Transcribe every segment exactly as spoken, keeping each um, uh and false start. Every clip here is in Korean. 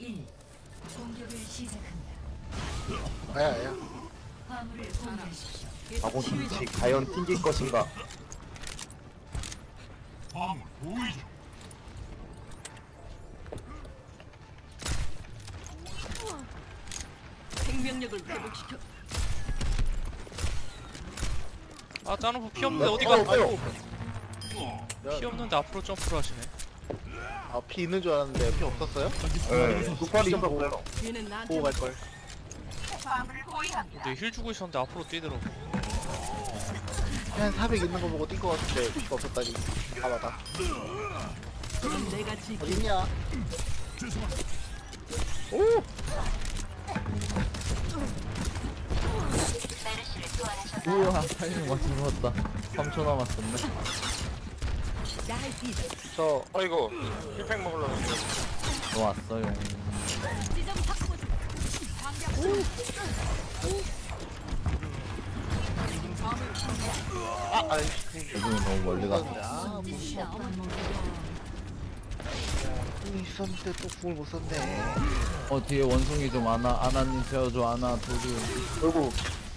일. 공격을 시작합니다. 아야 아야. 화물을 공개하십시오. 아군 팀치 과연 튕길 것인가? 생명력을 회복시켜. 아 짜놓고 피 없는데 어디가? 아이고 피 없는데 앞으로 점프를 하시네. 아피 있는 줄 알았는데 피 없었어요? 네, 뚝발이 좀 있었어요. 얘는 나한테 보고 갈 걸. 근데 힐 주고 있었는데 앞으로 뛰더라고. 한 사백 있는 거 보고 뛴 거 같은데 피가 없었다니. 가봐다. 넌 내가 지키. 어딨냐? 오! 우와 타이밍 맞춰 넣었다. 삼 초 남았었네. 저 아이고 힐팩 먹으려고 왔어요. 아, 아이 이분이 너무 멀리 갔어. 아, 궁 있었는데 또 궁을 못 썼네. 어 뒤에 원숭이 좀 안아 아나님 세워줘 아나 도주. 결국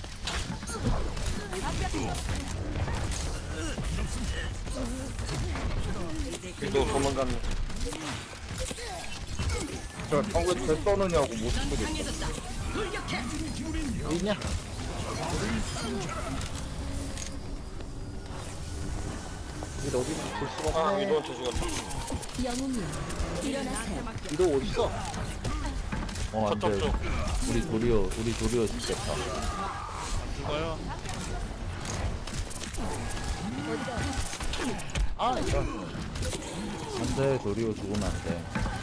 또 도망갔네. 저 방금 왜 써느냐고 못 쓰겠어. 어딨냐? 이게 어딘지 볼 수가 아 없네. 위도한테 죽었다. 위도 어딨어? 어 저쪽 안돼. 쪽. 우리 도리어 우리 도리어 죽겠다. 죽어요. 아, 이거. 안돼 도리어 죽으면 안돼.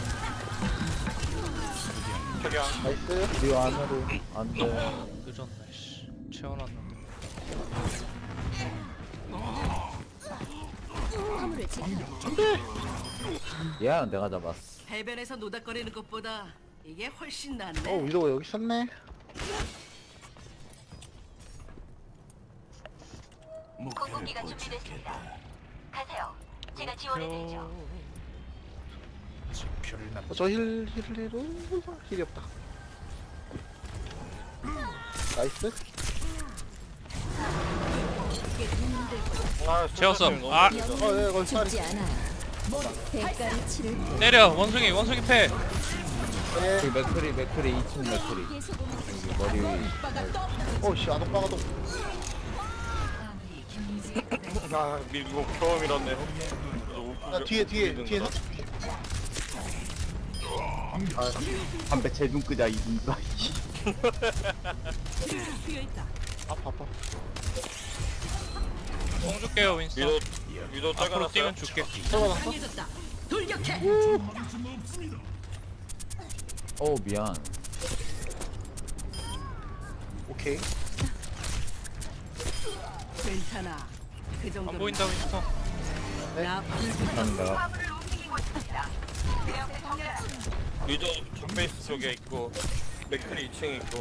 태경. 나이스. 도리어 안으로 안돼. 늦었네. 씨. 채워놨는데. 얘는 내가 잡았어. 해변에서 노닥거리는 것보다 이게 훨씬 어, 낫네. 위도가 여기 있었네. 공공기가 준비됐습니다. 가세요. 제가 지원해드리죠. 어, 저 힐, 힐, 힐, 힐, 힐이 없다. 나이스. 아 재웠어. 너무 아. 힘들어. 어, 예, 거기 쌀이. 때려 원숭이 원숭이 패. 예. 그 맥크리 맥크리 이 층 맥크리. 여기 머리 위. 어, 씨, 아동 빠가도. 화물이 경제에 아 미국 처음 잃었네. 아, 뒤에, 뒤에, 뒤에. 아, 담배 제눈 끄자 이 누가. 비어 있다. 아파, 아파. 공 줄게요 윈스턴. 위도 위도 앞으로 작아놨어요. 뛰면 줄게. 들어가놨어? 강해졌다. 돌격해. 어 미안. 오케이. 괜찮아. 그 정도. 안 보인다 윈스턴. 나 일단 내가 위도 첫 베이스 쪽에 있고 맥클이 이 층에 있고.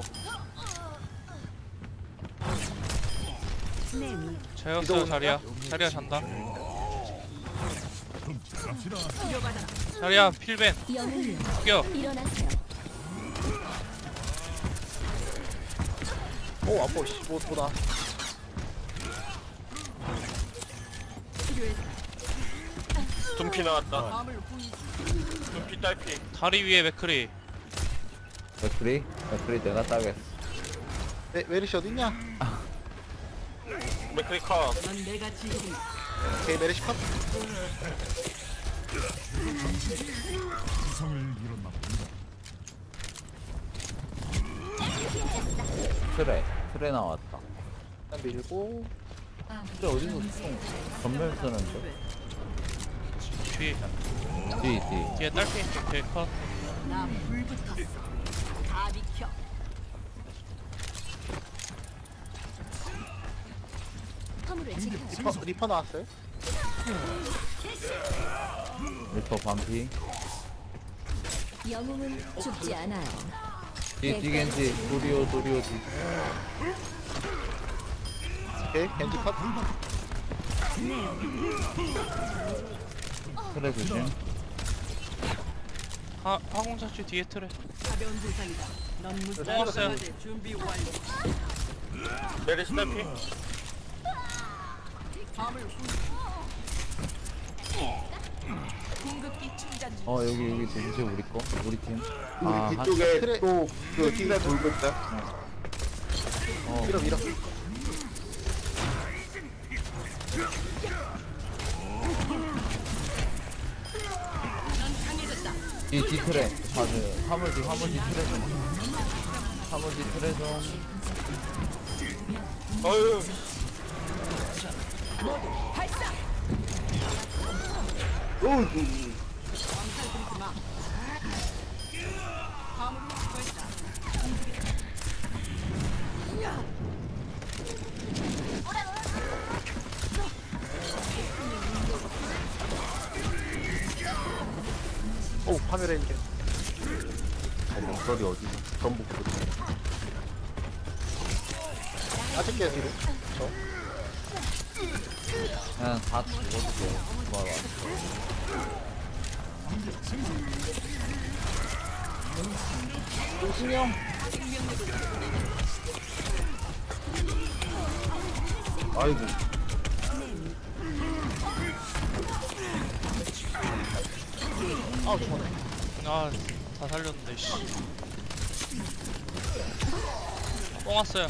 재웠어요 자리야. 자리야 잔다. 자리야 필벤. 죽여. 오, 아파, 씨, 뭐, 뭐다. 둠피 나왔다. 둠피 딸피. 다리 위에 맥크리. 맥크리 맥크리 내가 따겠어. 메, 메르시 어딨냐? 맥클이 컷. 넌 내가 지키. 오케이, 메르시 컷. 트레 트레 나왔다. 일단 밀고. 트레 어디서 총 전멸 쓰는데? 뒤 뒤 뒤. 뒤에 딸피. 오케이 컷. 나 불붙었어. 다 비켜. 리퍼, 리퍼 나왔어요? 리퍼 반피. 영웅은 죽지 않아요. 뒤 뒤겐지 도리오 도리오 뒤. 오케이, 겐지 컷. 트레 조심. 하 항공사치 뒤에 틀에. 가벼운 부상이다. 넌 무슨 먹었어요. 준비 완료. 메르시 딸피. 화물 공급기 충전 중. 어 여기 여기 벤지 우리 거 우리 팀. 우리 아, 뒤쪽에 그래. 또그 티가 돌고 있다. 어 밀어 밀어. 이 뒤틀에 맞아요. 화물 뒤 화물 뒤 틀에 좀. 화물 뒤 틀에 좀. 어휴. 오, 오 파멸의 인격. 어, 목소리 어디? 전 목소리. 빠질게요 뒤로. 저. 그냥 다 죽어주세요. 좋아라. 오승영. 아이고. 아 좋네. 아다 살렸는데 씨. 뽕 왔어요.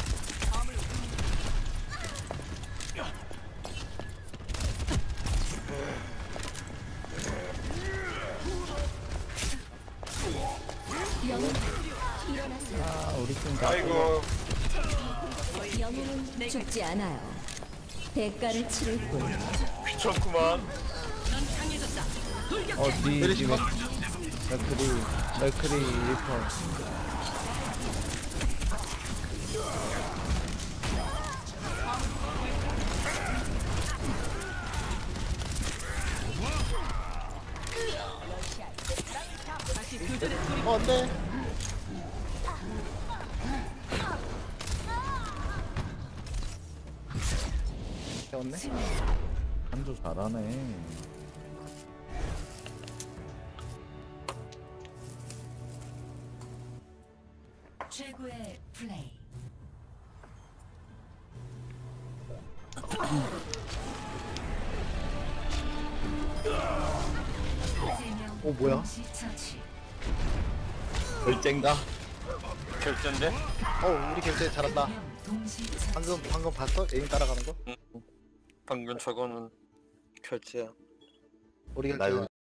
아 우리 팀다 아이고. 영웅은 죽지 않아요. 대가를 치를 뿐. 귀찮구만. 어디 메르시 지금 컷. 맥크리 맥크리 리퍼. 어 안돼. 배웠네. 한조 잘하네. 최고의 플레이. 오 뭐야? 동시 처치. 결쟁가? 결전데? 어 우리 결제 잘한다. 동시 처치. 방금 방금 봤어? 에임 따라가는 거? 방금 저거는 결제야. 우리 나 결제. 요